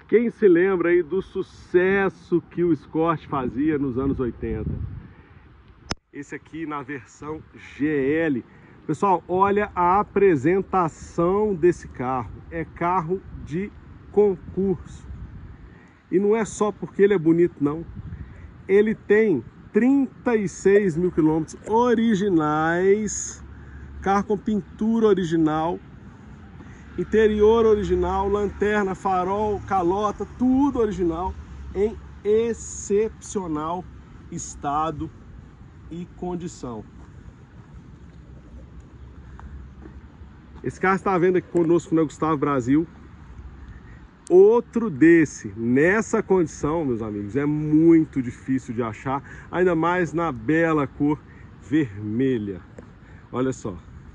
Quem se lembra aí do sucesso que o Escort fazia nos anos 80? Esse aqui na versão GL. Pessoal, olha a apresentação desse carro. É carro de concurso. E não é só porque ele é bonito, não. Ele tem 36 mil quilômetros originais. Carro com pintura original. Interior original, lanterna, farol, calota, tudo original. Em excepcional estado e condição. Esse carro está à venda aqui conosco na Gustavo Brasil. Outro desse, nessa condição, meus amigos, é muito difícil de achar, ainda mais na bela cor vermelha. Olha só.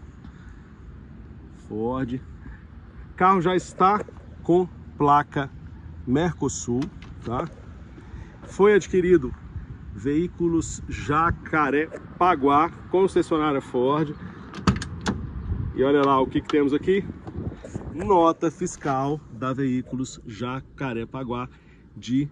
Ford. O carro já está com placa Mercosul, tá? Foi adquirido Veículos Jacarepaguá, concessionária Ford. E olha lá o que temos aqui. Nota fiscal da Veículos Jacarepaguá de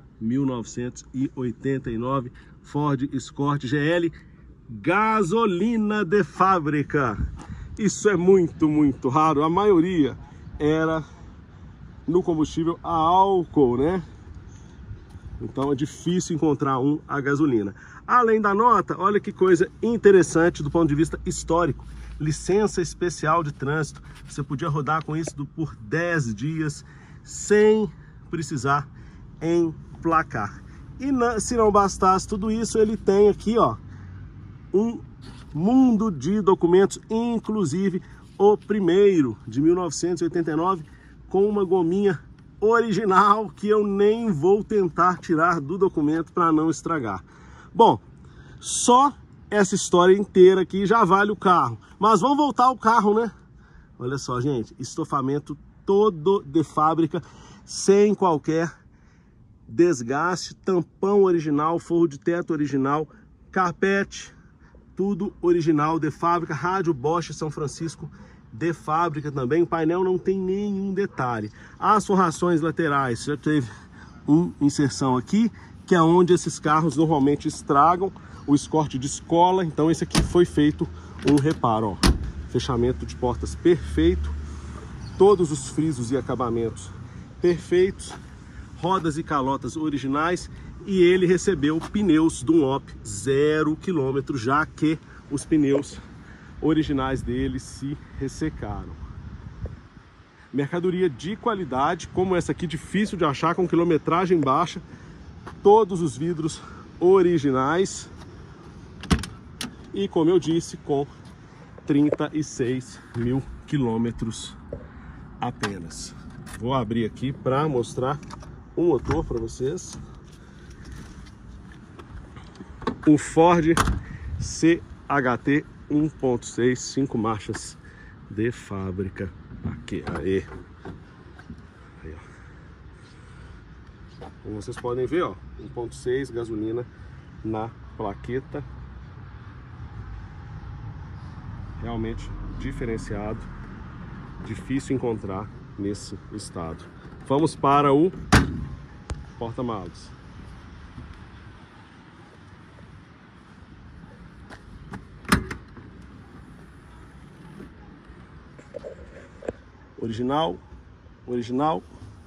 1989. Ford Escort GL, gasolina de fábrica. Isso é muito raro. A maioria era no combustível a álcool, né? Então é difícil encontrar um a gasolina. Além da nota, olha que coisa interessante do ponto de vista histórico. Licença especial de trânsito. Você podia rodar com isso por 10 dias sem precisar emplacar. E se não bastasse tudo isso, ele tem aqui, ó, um mundo de documentos, inclusive o primeiro de 1989 com uma gominha original que eu nem vou tentar tirar do documento para não estragar. Bom, só essa história inteira aqui já vale o carro. Mas vamos voltar ao carro, né? Olha só, gente, estofamento todo de fábrica, sem qualquer desgaste, tampão original, forro de teto original, carpete, tudo original de fábrica, rádio Bosch São Francisco de fábrica também. O painel não tem nenhum detalhe. As forrações laterais já teve uma inserção aqui, que é onde esses carros normalmente estragam. O Escort descola, então esse aqui foi feito um reparo, ó. Fechamento de portas perfeito, todos os frisos e acabamentos perfeitos, rodas e calotas originais, e ele recebeu pneus Dunlop 0 km, já que os pneus originais dele se ressecaram. Mercadoria de qualidade, como essa aqui, difícil de achar, com quilometragem baixa, todos os vidros originais e, como eu disse, com 36 mil quilômetros apenas. Vou abrir aqui para mostrar o motor para vocês. Um Ford CHT 1.6, 5 marchas de fábrica. Aqui, aí, ó. Como vocês podem ver, ó, 1.6 gasolina na plaqueta. Realmente diferenciado, difícil encontrar nesse estado. Vamos para o porta-malas. Original.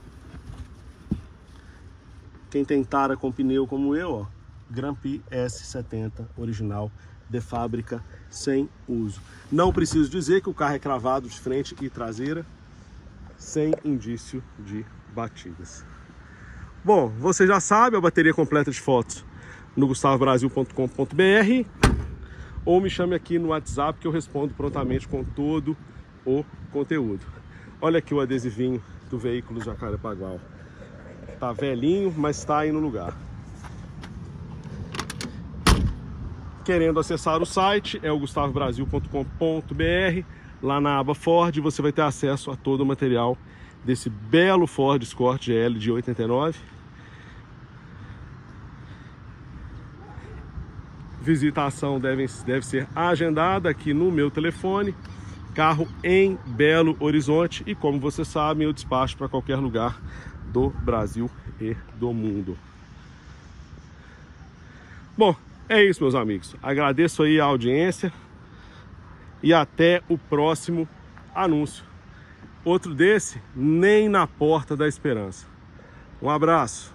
Quem tem tara com pneu como eu, ó, Grand Prix S70 original de fábrica, sem uso. Não preciso dizer que o carro é cravado de frente e traseira, sem indício de batidas. Bom, você já sabe, a bateria completa de fotos no gustavobrasil.com.br, ou me chame aqui no WhatsApp que eu respondo prontamente com todo o conteúdo. Olha aqui o adesivinho do veículo Jacarepaguá. Tá velhinho, mas está aí no lugar. Querendo acessar o site, é o gustavobrasil.com.br. Lá na aba Ford você vai ter acesso a todo o material desse belo Ford Escort GL de 89. Visitação deve ser agendada aqui no meu telefone. Carro em Belo Horizonte, e como vocês sabem, eu despacho para qualquer lugar do Brasil e do mundo. Bom, é isso, meus amigos. Agradeço aí a audiência e até o próximo anúncio. Outro desse, nem na porta da esperança. Um abraço.